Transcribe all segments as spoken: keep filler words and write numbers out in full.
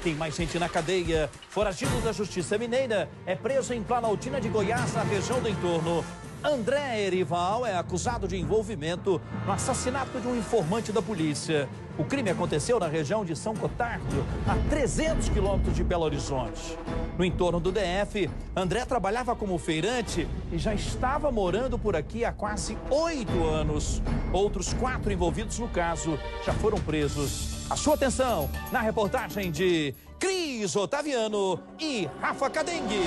Tem mais gente na cadeia. Foragido da Justiça Mineira é preso em Planaltina de Goiás, na região do entorno. André Erival é acusado de envolvimento no assassinato de um informante da polícia. O crime aconteceu na região de São Gotardo, a trezentos quilômetros de Belo Horizonte. No entorno do D F, André trabalhava como feirante e já estava morando por aqui há quase oito anos. Outros quatro envolvidos no caso já foram presos. A sua atenção na reportagem de Cris Otaviano e Rafa Cadengue.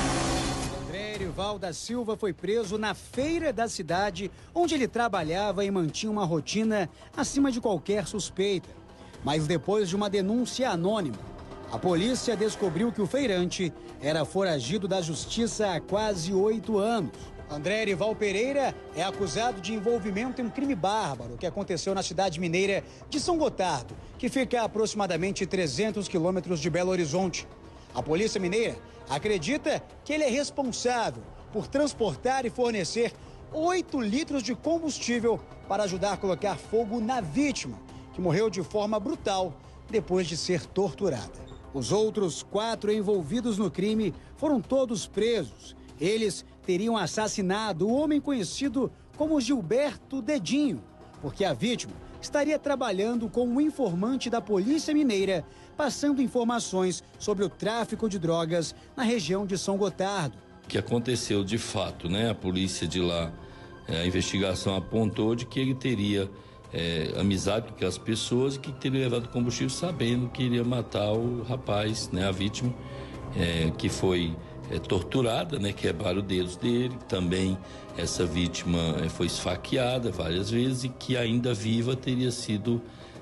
André Erival da Silva foi preso na feira da cidade, onde ele trabalhava e mantinha uma rotina acima de qualquer suspeita. Mas depois de uma denúncia anônima, a polícia descobriu que o feirante era foragido da justiça há quase oito anos. André Erival Pereira é acusado de envolvimento em um crime bárbaro que aconteceu na cidade mineira de São Gotardo, que fica a aproximadamente trezentos quilômetros de Belo Horizonte. A polícia mineira acredita que ele é responsável por transportar e fornecer oito litros de combustível para ajudar a colocar fogo na vítima, que morreu de forma brutal depois de ser torturada. Os outros quatro envolvidos no crime foram todos presos. Eles teriam assassinado o homem conhecido como Gilberto Dedinho, porque a vítima estaria trabalhando com um informante da Polícia Mineira, passando informações sobre o tráfico de drogas na região de São Gotardo. O que aconteceu de fato, né? A polícia de lá, a investigação apontou de que ele teria é, amizade com aquelas pessoas e que teria levado combustível sabendo que iria matar o rapaz, né? A vítima, é, que foi é, torturada, né? Quebraram os dedos dele. Também essa vítima é, foi esfaqueada várias vezes e que ainda viva teria sido...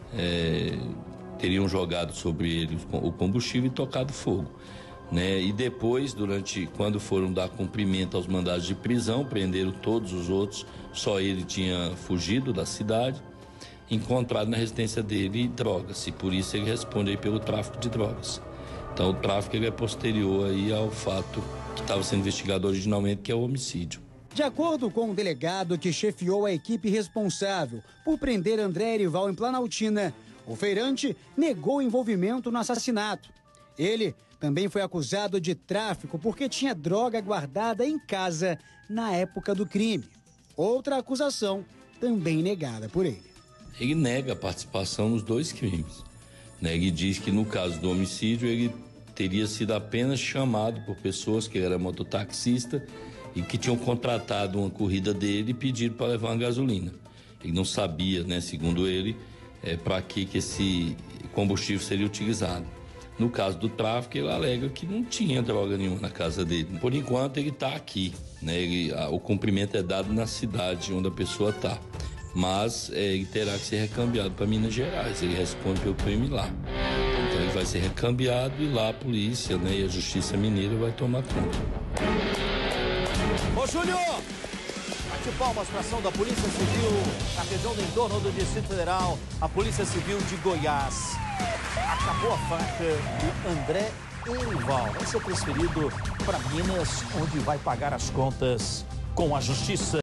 É, teriam jogado sobre ele o combustível e tocado fogo, né? E depois, durante, quando foram dar cumprimento aos mandados de prisão, prenderam todos os outros, só ele tinha fugido da cidade, encontrado na residência dele drogas, e por isso ele responde aí pelo tráfico de drogas. Então o tráfico ele é posterior aí ao fato que estava sendo investigado originalmente, que é o homicídio. De acordo com o delegado que chefiou a equipe responsável por prender André Erival em Planaltina, o feirante negou envolvimento no assassinato. Ele também foi acusado de tráfico porque tinha droga guardada em casa na época do crime. Outra acusação também negada por ele. Ele nega a participação nos dois crimes. Ele diz que no caso do homicídio ele teria sido apenas chamado por pessoas que ele era mototaxista e que tinham contratado uma corrida dele e pedido para levar uma gasolina. Ele não sabia, né, segundo ele, é, para que, que esse combustível seria utilizado. No caso do tráfico, ele alega que não tinha droga nenhuma na casa dele. Por enquanto, ele está aqui, né? Ele, a, o cumprimento é dado na cidade onde a pessoa está. Mas é, ele terá que ser recambiado para Minas Gerais. Ele responde pelo crime lá. Então, ele vai ser recambiado e lá a polícia, né, e a Justiça Mineira vai tomar conta. Ô, Júlio! Bate palmas para a ação da Polícia Civil na região do entorno do Distrito Federal, a Polícia Civil de Goiás. Acabou a faca do André Erival. Vai ser transferido para Minas, onde vai pagar as contas com a Justiça.